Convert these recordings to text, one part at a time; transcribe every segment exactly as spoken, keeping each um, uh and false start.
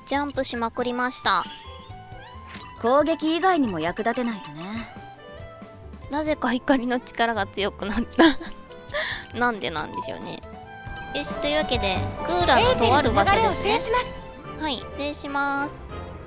ジャンプしまくりました。 攻撃以外にも役立てないとね。 なぜか怒りの力が強くなったなんでなんでしょうね。よし、というわけでクーラーのとある場所ですね。はい、制します。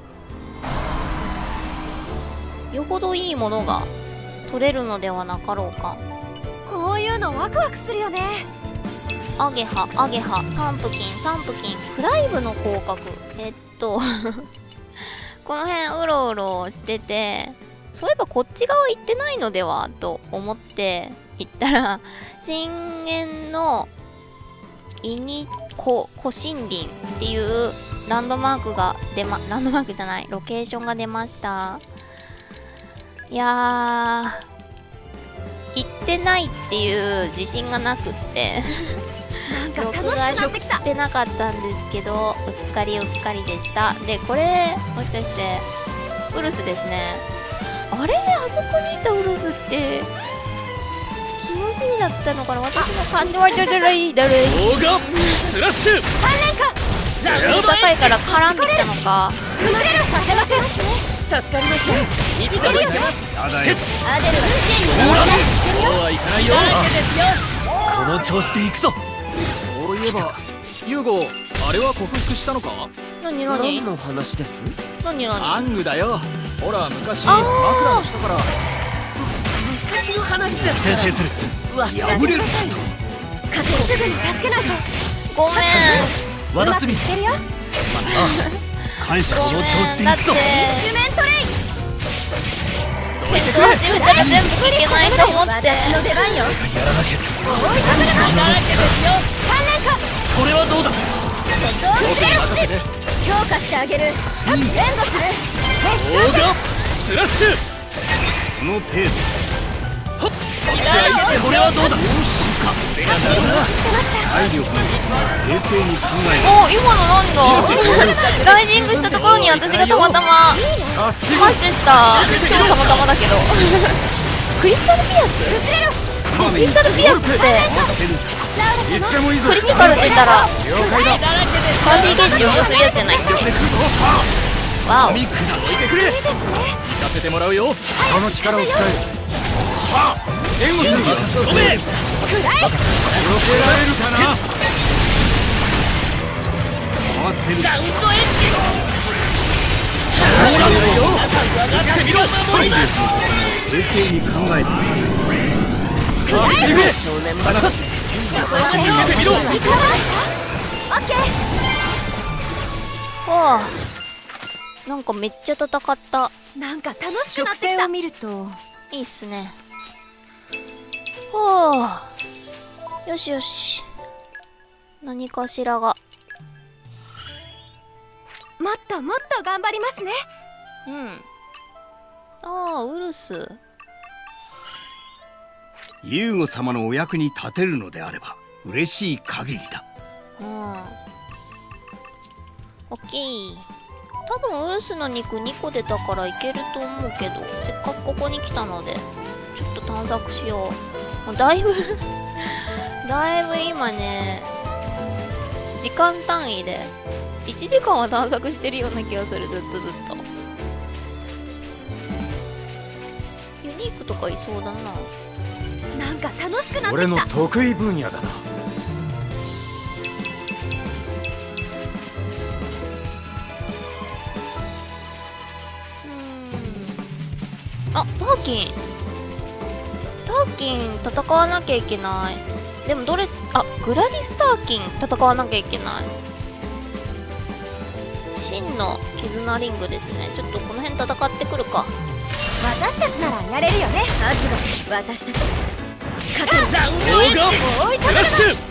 よほどいいものが取れるのではなかろうか。 こういうのワクワクするよね。 アゲハアゲハサンプキンサンプキンフライブの広角。えっとこの辺うろうろしてて、そういえばこっち側行ってないのではと思って行ったら、深淵のイニココ森林っていうランドマークが出ま、ランドマークじゃない、ロケーションが出ました。いやー、行ってないっていう自信がなくってなんか録画してなかったんですけど、うっかりうっかりでした。で、これもしかしてウルスですね。あれ、あそこにいたウルスって気のせいだったのかな。私の感情はだるいだるい。 オーガスラッシュさん連高いから絡んできたのか。 生まれるさせません。 助かりました。いつでも行けます。季節アデルはそうはいかないよ。この調子で行くぞ。そういえばユーゴ、あれは克服したのか？ 何何何の話です？ 何何アングだよ。ほら昔枕の下から昔の話です。 先制する。 破れる。かけすぐに助けないと。 ごめん。 和田すみ。 てるよ。 感謝。この調子でだって行くぞ。 シュメントレイ。 戦闘始めたら全部聞けないと思って。 私の出番よ。 やらなきゃ。 追いかけるな。三連火。 これはどうだ。 どうする。強化してあげる。援護する。 オーガスラッシュ。その程度。はっ。これはどうだ。よしか。これがなるな。体力冷静に考える。 お、今のなんだライジングしたところに私がたまたまスマッシュした。超たまたまだけどクリスタルピアスクリスタルピアスっていつでもいいぞ。 クリティカル出たら了解だ。 パーティーゲージをするやつじゃないっけ。わお、 ミックス置いてくれ。行かせてもらうよ。この力を使え。はあ、援護する。止め。避けられるかな。合わせる。ラウンドエッジ。ほらよ。上がってみろ。守ります。冷静に考えてみる。少年離す。逃げてみろ。 オッケー。 はあ、なんかめっちゃ戦った。 なんか楽しくなってきた。を見るといいっすね。はあ、よしよし、何かしらが。 もっともっと頑張りますね。 うん。ああ、ウルス。 ユーゴ様のお役に立てるのであれば嬉しい限りだ。 うん。オッケー。多分ウルスの肉にこ出たからいけると思うけど、せっかくここに来たのでちょっと探索しよう。もうだいぶだいぶ今ね、時間単位でいちじかんは探索してるような気がする。ずっとずっとユニークとかいそうだな。 なんか楽しくなってきた。 俺の得意分野だな。 あ、ターキンターキン戦わなきゃいけない。でもどれ、あ、グラディスターキン戦わなきゃいけない。真の絆リングですね。ちょっとこの辺戦ってくるか。 私たちならやれるよね。まずは私たち勝てる。 ラウンドエッジ。スラッシュ。こ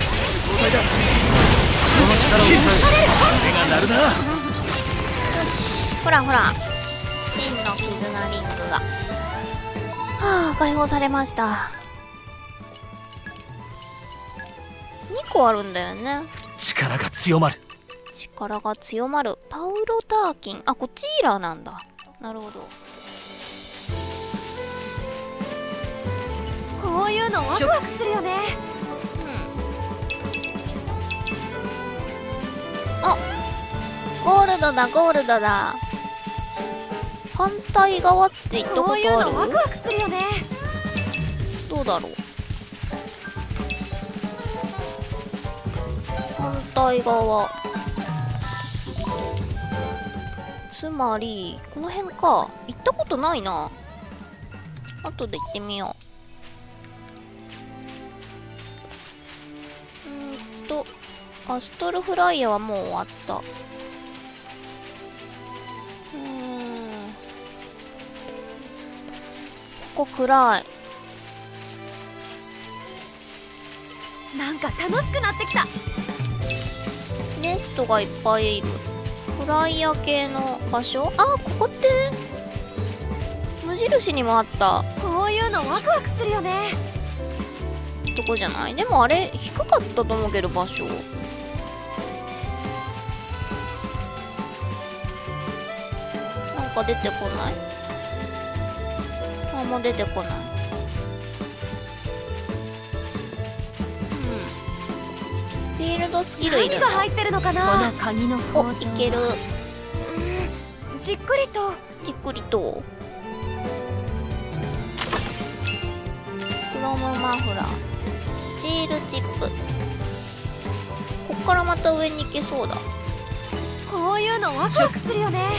の力を使え。手が鳴るな。 よし、ほらほら、真の絆リングがはあ、解放されました。にこあるんだよね。 力が強まる。 力が強まる。パウロターキン。あ、こっちイーラーなんだ。なるほど。 こういうのワクワクするよね。 うん。あ、ゴーールドだゴールドだ。反対側って言ったことある？ こういうのワクワクするよね。 どうだろう。反対側、つまりこの辺か。行ったことないな。後で行ってみよう。うーんとアストルフライヤーはもう終わった。うーん、ここ暗い。 なんか楽しくなってきた。 ネストがいっぱいいる。フライヤー系の場所。あ、ここって無印にもあったこういうのワクワクするよね。 とこじゃない？でもあれ低かったと思うけど、場所。なんか出てこない？あ、もう出てこない。うん。フィールドスキルいるの？ 何が入ってるのかな。この鍵の構造は。 お、いける。 うん、じっくりと。 じっくりと。クロムマフラー、スチールチップ。こっからまた上に行けそうだ。 こういうのワクワクするよね。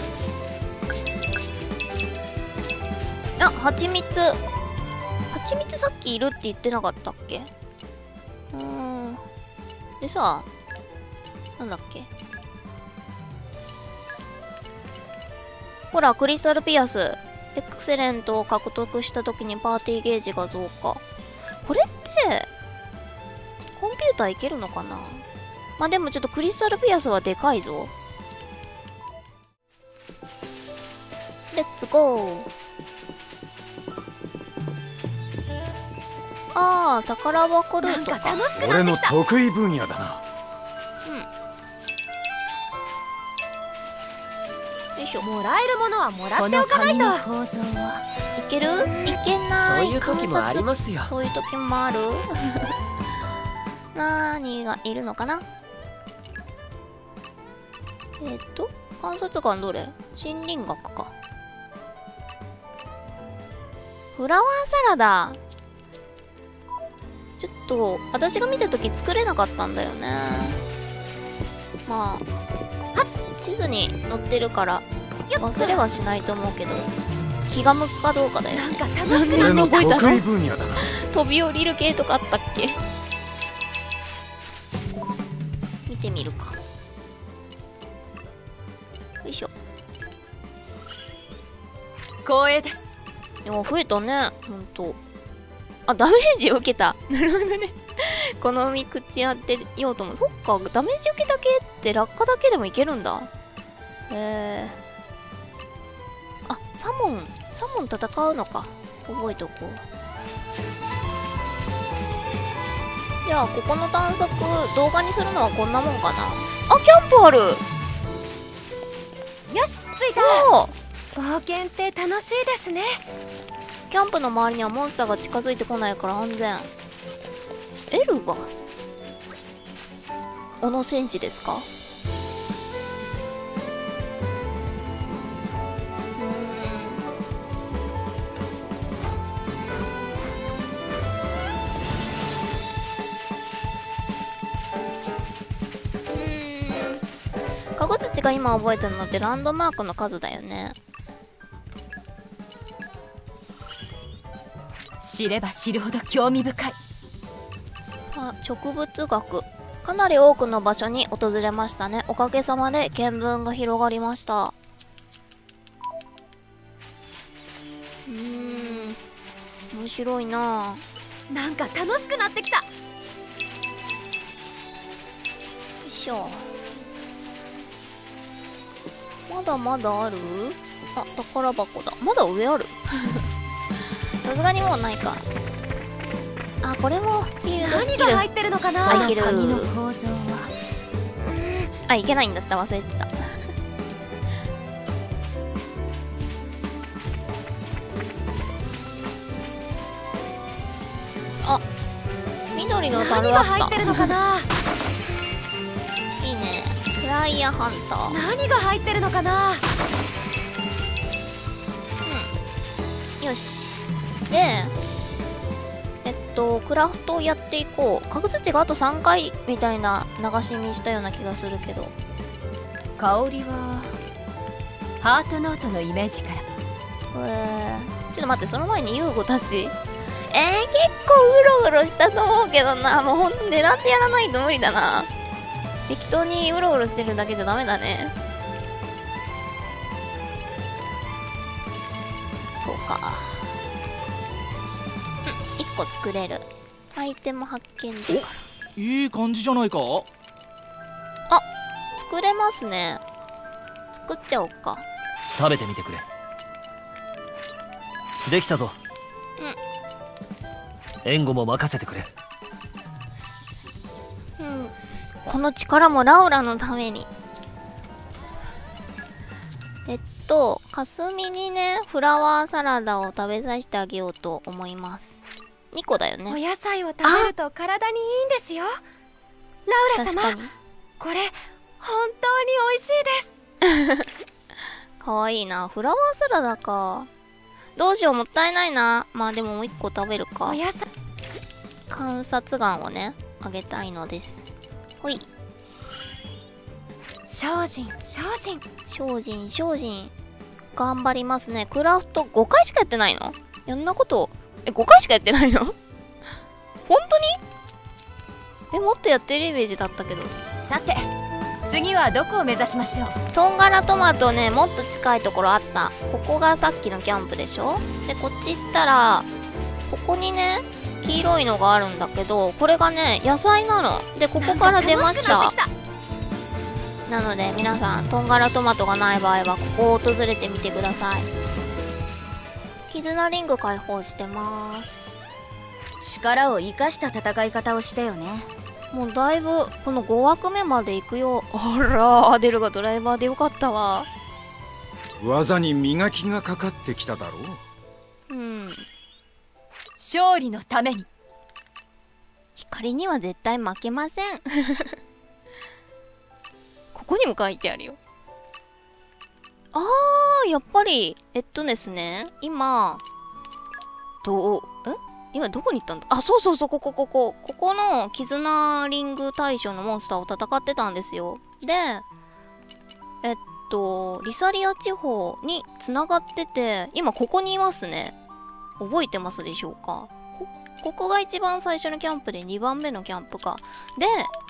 あ、はちみつ。はちみつさっきいるって言ってなかったっけ？うーん。でさ、なんだっけ？ほら、クリスタルピアス。エクセレントを獲得した時にパーティーゲージが増加。これってコンピューターいけるのかな。まあでもちょっとクリスタルピアスはでかいぞ。レッツゴー。ああ、宝箱ルートか。 なんか楽しくなってきた。 俺の得意分野だな。 よいしょ。 もらえるものはもらっておかないと。構造いける？いけない。 そういう時もありますよ。 そういう時もある。何がいるのかな。えっと観察眼どれ？森林学か。フラワーサラダ。ちょっと私が見た時作れなかったんだよね。まあ地図に載ってるから忘れはしないと思うけど、気が向くかどうかだよ。 なんか楽しくなんで俺の覚えたの？ 得意分野だな。 飛び降りる系とかあったっけ？見てみるか。よいしょ。 光栄です。 でも増えたね、ほんと。あ、ダメージ受けた。なるほどね。このみ口当てようとも。そっか、ダメージ受けた系って落下だけでもいけるんだ。へえ。あ、サモン、サモン戦うのか。覚えておこう。じゃあ、ここの探索、動画にするのはこんなもんかな。あ、キャンプある。 よし、着いた。 おー、 冒険って楽しいですね。 キャンプの周りにはモンスターが近づいてこないから安全。エルガ小野戦士ですか？うーん。カゴツチが今覚えてるのってランドマークの数だよね。 知れば知るほど興味深い。 さあ、植物学。かなり多くの場所に訪れましたね。おかげさまで見聞が広がりました。うーん、面白いなぁ。 なんか楽しくなってきた。 よいしょ。まだまだある？あ、宝箱だ。まだ上ある。さすがにもうないか。あ、これもフィールドスキル。 何が入ってるのかな。 あ、いける。 鍵の構造は。 あ、いけないんだった。忘れてた。あ、緑の樽あった。 何が入ってるのかな。 いいね。クライアハンター。 何が入ってるのかな。 うん、よし。でえっとクラフトをやっていこう。角土があとさんかいみたいな流し見したような気がするけど、 香りはハートノートのイメージから。 えー、ちょっと待って、その前にユーゴたち、えー、結構うろうろしたと思うけどな。もうほんと狙ってやらないと無理だな。適当にうろうろしてるだけじゃダメだね。そうか。うん、いっこ作れる。アイテム発見時から。 いい感じじゃないか。 あ、作れますね。作っちゃおうか。 食べてみてくれ。できたぞ。うん。援護も任せてくれ。 うん。この力もラウラのために。えっとかすみにね、フラワーサラダを食べさせてあげようと思います。にこだよね。 お野菜を食べると体にいいんですよ。ラウラ様、これ本当に美味しいです。 かわいいな。フラワーサラダか。どうしよう、もったいないな。まあでももういっこ食べるか。 お野菜観察眼をねあげたいのです。ほい。 精進精進精進精進頑張りますね。クラフトごかいしかやってないの？やんなことえごかいしかやってないの？本当に？え、もっとやってるイメージだったけど。 さて次はどこを目指しましょう。 トンガラトマトね、もっと近いところあった。ここがさっきのキャンプでしょ。でこっち行ったらここにね黄色いのがあるんだけど、これがね野菜なので、ここから出ました。なので皆さんトンガラトマトがない場合はここを訪れてみてください。絆リング解放してます。 力を生かした戦い方をしてよね。 もうだいぶこのごわくめまで行くよ。あら、アデルがドライバーでよかったわ。 技に磨きがかかってきただろう。うん、 勝利のために光には絶対負けません。ここにも書いてあるよ。あー、やっぱりえっとですね、今どうえ今どこに行ったんだ。あ、そうそうそう、ここここここの絆リング対象のモンスターを戦ってたんですよ。でえっとリサリア地方に繋がってて、今ここにいますね。覚えてますでしょうか。 こ, ここが一番最初のキャンプでにばんめのキャンプか。で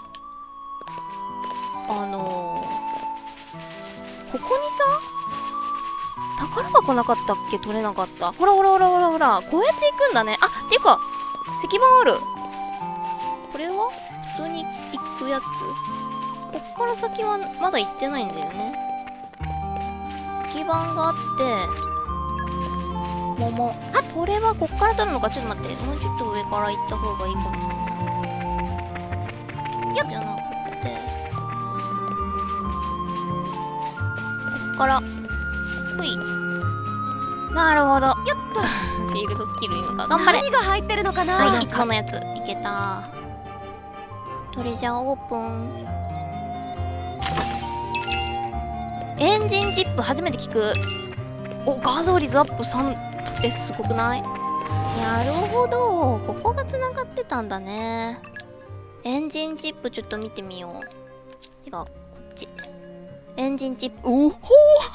あのー、ここにさ宝箱なかったっけ？取れなかった。ほらほらほらほらほら、こうやって行くんだね。あ、っていうか石板ある。これは普通に行くやつ。こっから先はまだ行ってないんだよね。石板があって桃。あ、これはこっから取るのか。ちょっと待って、もうちょっと上から行った方がいいかもしれない。じゃなくてこっからほい。なるほど。よっと。フィールドスキルいいのか。頑張れ。 何が入ってるのかな。 はい、いつものやついけた。トレジャーオープン。エンジンチップ初めて聞く。お、ガード率アップさんってすごくない？なるほど、ここがつながってたんだね。エンジンチップちょっと見てみよう。違う、こっち。エンジンチップ。おほー。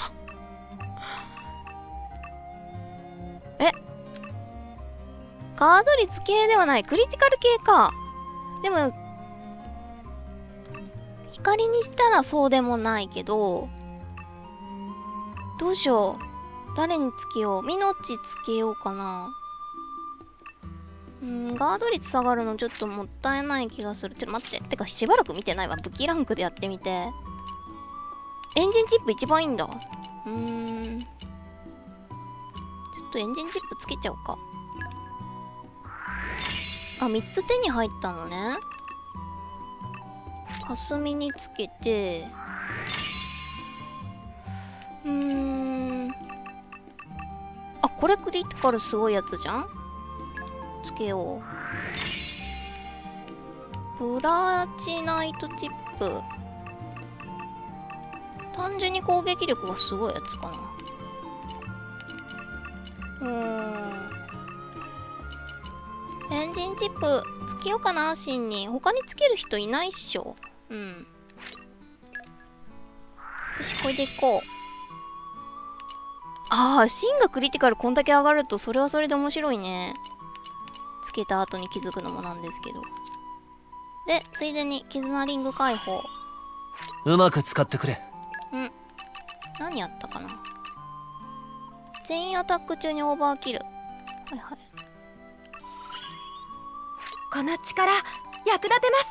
え、ガード率系ではない、クリティカル系か。でも光にしたらそうでもないけど、どうしよう、誰につけよう。ミノチつけようかな。うん、ガード率下がるのちょっともったいない気がする。ちょっと待って、てかしばらく見てないわ。武器ランクでやってみて。エンジンチップ一番いいんだ。うーん、ちょっとエンジンチップつけちゃおうか。あ、みっつ手に入ったのね。霞につけて、うーん、あ、これクリティカルすごいやつじゃん。つけよう。プラチナイトチップ単純に攻撃力がすごいやつかな。うーん。エンジンチップつけようかな、シンに。他につける人いないっしょ。うん。よし、これでいこう。ああ、シンがクリティカルこんだけ上がると、それはそれで面白いね。つけた後に気づくのもなんですけど。で、ついでに絆リング解放。 うまく使ってくれ。 うん。何やったかな。チェインアタック中にオーバーキル。はいはい。 この力役立てます。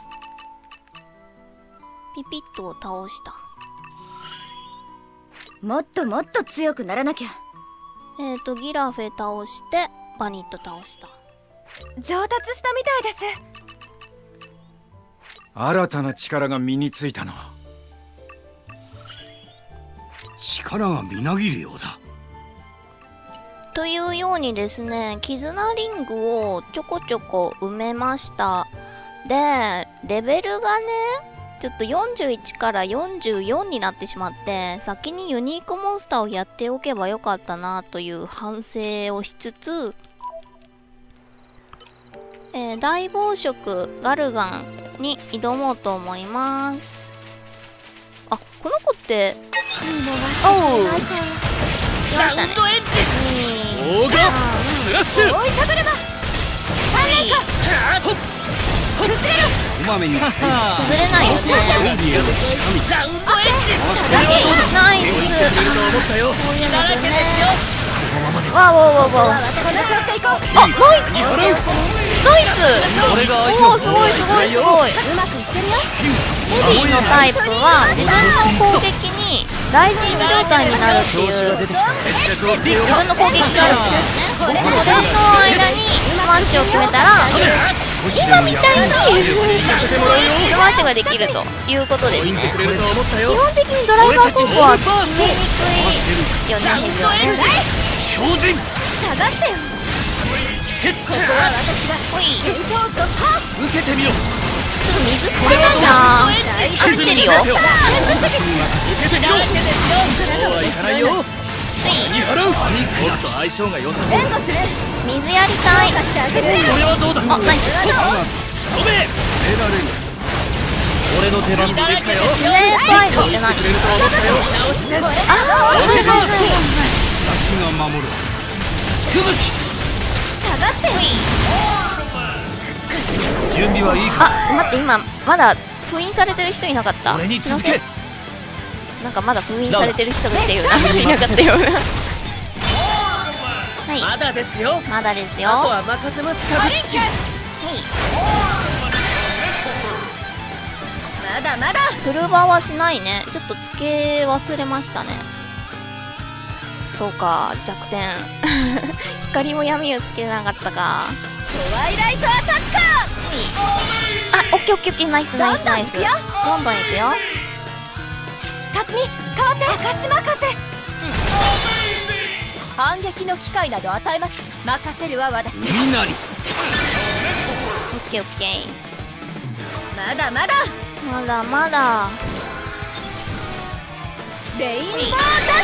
ピピッとを倒した。 もっともっと強くならなきゃ。 えーとギラフェ倒してバニット倒した。 上達したみたいです。 新たな力が身についたな。 力がみなぎるようだ。 というようにですね、絆リングをちょこちょこ埋めました。で、レベルがね、ちょっとよんじゅういちからよんじゅうよんになってしまって、先にユニークモンスターをやっておけばよかったなという反省をしつつ、えー、大暴食ガルガンに挑もうと思います。あ、この子って、おう来ましたね。 オーガスラッシュ。 追いかぶればこまめに崩れないよね。 ラウンドエッジ。 ナイス。そういうのですよね。わおわおわお。 この調子でいこう。 あ、ナイス。ナイス。おお、すごいすごいすごい。 うまくいってるよ。 ヘビーのタイプは自分の攻撃にライジング状態になるっていう自分の攻撃があるんですね。それの間にスマッシュを決めたら今みたいにスマッシュができるということですね。基本的にドライバーコンボは決めにくいよね、ヘビはね。 標準探してよ。 季節。 ここは私がほい、ちょっ伝統突破。 受けてみろ。 と水つけたいな。走ってるよ。 受けてみろ。そうはいかないよ。見払う。僕と相性が良さそう。 前後する。 水やりたい。 出してあげる。 これはどうだ。 あ、ナイス。 飛べ。 得られる。 俺の手番でできたよ。 スネークアイズって何？ くれると思ったよ。 ああ、はいはいはい。 私が守る。 吹雪。 下がってよ。 準備はいいか。 あ、待って、今まだ封印されてる人いなかった。 俺に続け。 なんかまだ封印されてる人がいたような、いなかったような。はい、 まだですよ。 まだですよ。 あとはは任せますか。 い。 まだまだ。 フルバはしないね。ちょっとつけ忘れましたね。そうか、弱点。光も闇をつけなかったか。 ホワイライトアタッカー。 あ、オッケーオッケーオッケー、ナイスナイスナイス。どんどんいくよ。 かすみ変わって。証任せ。反撃の機会など与えます。任せるは私。 みなり。 オッケーオッケー。 まだまだ。 まだまだ。 レインボーダッシュ。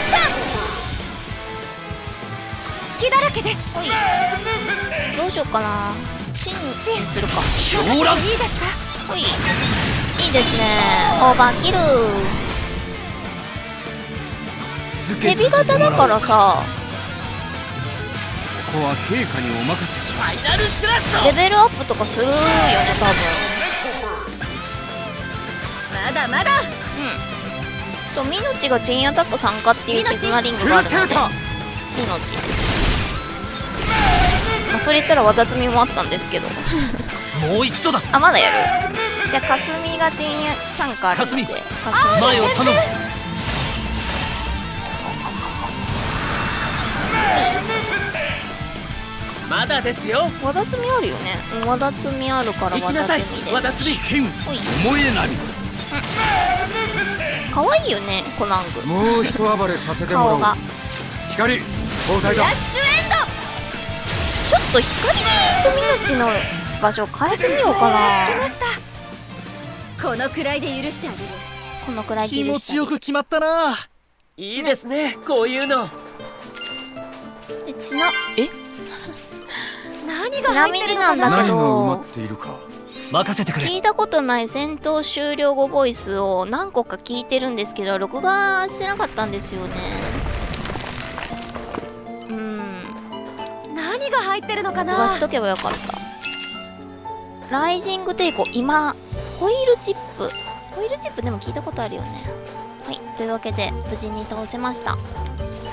隙だらけです。 ほい。どうしようかな。シンにするか。 狂乱。 いいですか。 ほい。いいですね。オーバーキル。ヘビ型だからさ。 ここは陛下にお任せします。 ファイナルスラッシレベルアップとかするよね、多分。 まだまだ。 うん。と、ミノチがチェインアタック参加っていう絆リングがあるので。ミノチ。まあ、それ言ったらわだつみもあったんですけど。 ュ。もう一度だ。 あ、まだやる。じゃあ、かすみがチェイン参加あるので。 かすみか前を頼む。まだですよ。 わだつみあるよね。うん、わだつみあるからわ行きなさい。 だつみで。 わだつみ。 剣ほい。 思えなり。 かわいいよね、コナング。 もう一暴れさせてもらおう。 顔が。 光交代だ。 ラッシュエンド。 ちょっと光とミノチの場所変えてみようかな。 つけました。このくらいで許してあげる。 このくらいギ気持ルしたり。 ちよく決まったな。いいですね、こういうの。 でちなえ何ちなみになんだけ何が埋まどっているか。 任せてくれ。 聞いたことない戦闘終了後ボイスを何個か聞いてるんですけど録画してなかったんですよね。うん、 何が入ってるのかな。 録画しとけばよかった。ライジング抵抗、今ホイールチップホイールチップでも聞いたことあるよね。はい、というわけで無事に倒せました。